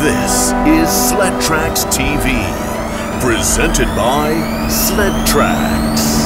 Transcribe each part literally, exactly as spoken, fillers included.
This is Sled Tracks T V, presented by Sled Tracks.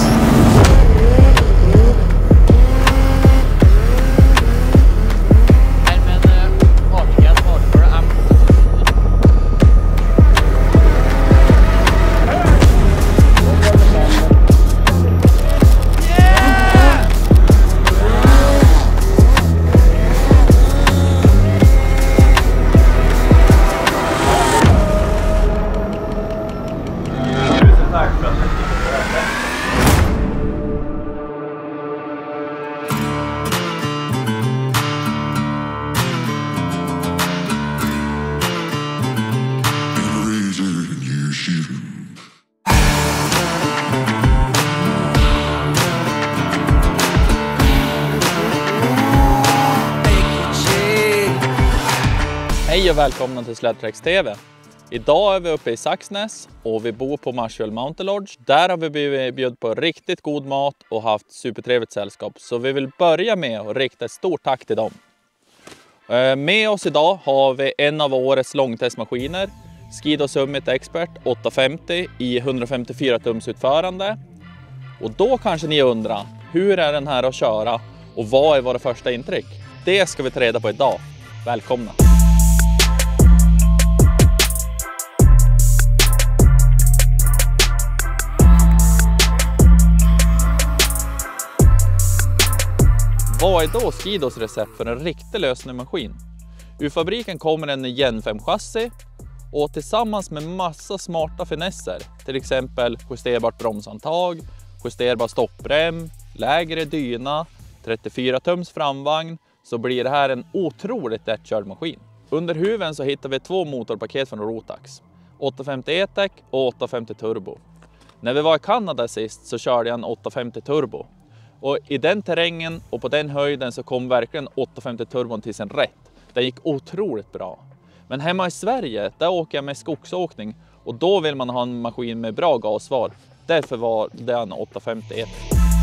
Hej och välkomna till Sled Tracks T V. Idag är vi uppe i Saxnäs och vi bor på Marsfjäll Mountain Lodge. Där har vi bjudit på riktigt god mat och haft supertrevligt sällskap. Så vi vill börja med att rikta ett stort tack till dem. Med oss idag har vi en av årets långtestmaskiner. Skido Summit Expert åtta femtio i hundrafemtiofyra tums utförande. Och då kanske ni undrar, hur är den här att köra och vad är våra första intryck? Det ska vi ta reda på idag. Välkomna! Vad är då Skidos recept för en riktig lösningsmaskin? Ur fabriken kommer en Gen fem chassi och tillsammans med massa smarta finesser, till exempel justerbart bromshandtag, justerbar stopprem, lägre dyna, trettiofyra tums framvagn, så blir det här en otroligt lättkörd maskin. Under huven så hittar vi två motorpaket från Rotax, åttahundrafemtio E-Tech och åttahundrafemtio Turbo. När vi var i Kanada sist så körde jag en åttahundrafemtio Turbo. Och i den terrängen och på den höjden så kom verkligen åttahundrafemtio turbon till sin rätt. Det gick otroligt bra. Men hemma i Sverige, där åker jag med skogsåkning. Och då vill man ha en maskin med bra gassvar. Därför var det en åttahundrafemtio E.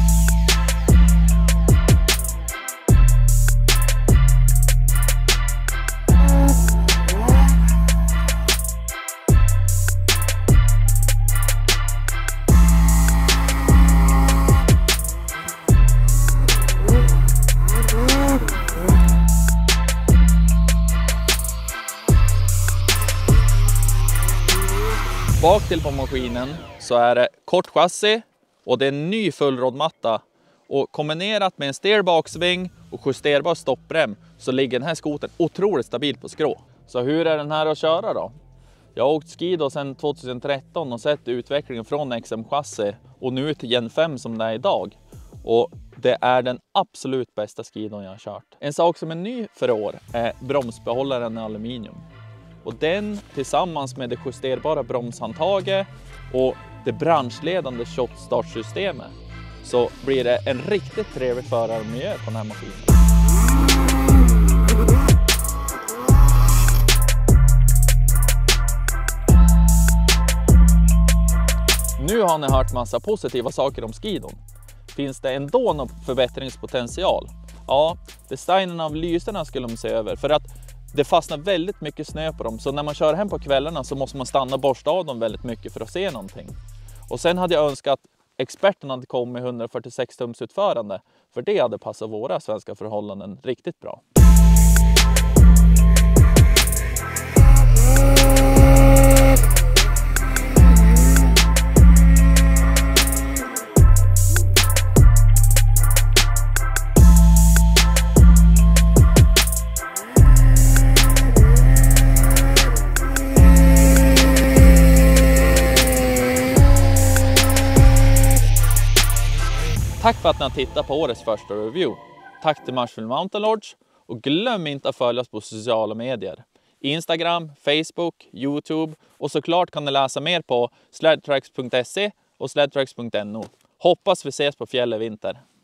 Bak till på maskinen så är det kort chassi och det är en ny fullrådmatta. Och kombinerat med en steerbaksving och justerbar stopprem så ligger den här skotern otroligt stabil på skrå. Så hur är den här att köra då? Jag har åkt Skido sedan tjugohundratretton och sett utvecklingen från X M-chassi och nu till Gen fem som det är idag. Och det är den absolut bästa Skidon jag har kört. En sak som är ny för år är bromsbehållaren i aluminium. Och den tillsammans med det justerbara bromshandtaget och det branschledande shot-startsystemet så blir det en riktigt trevlig förarmiljö på den här maskinen. Nu har ni hört massa positiva saker om Skidon. Finns det ändå någon förbättringspotential? Ja, designen av lyserna skulle de se över för att det fastnar väldigt mycket snö på dem, så när man kör hem på kvällarna så måste man stanna och borsta av dem väldigt mycket för att se någonting. Och sen hade jag önskat att experterna hade kommit med hundrafyrtiosex tums utförande, för det hade passat våra svenska förhållanden riktigt bra. Tack för att ni har tittat på årets första review. Tack till Marsfjäll Mountain Lodge och glöm inte att följa oss på sociala medier. Instagram, Facebook, YouTube och såklart kan ni läsa mer på sledtracks punkt se och sledtracks punkt no. Hoppas vi ses på fjäll i vinter.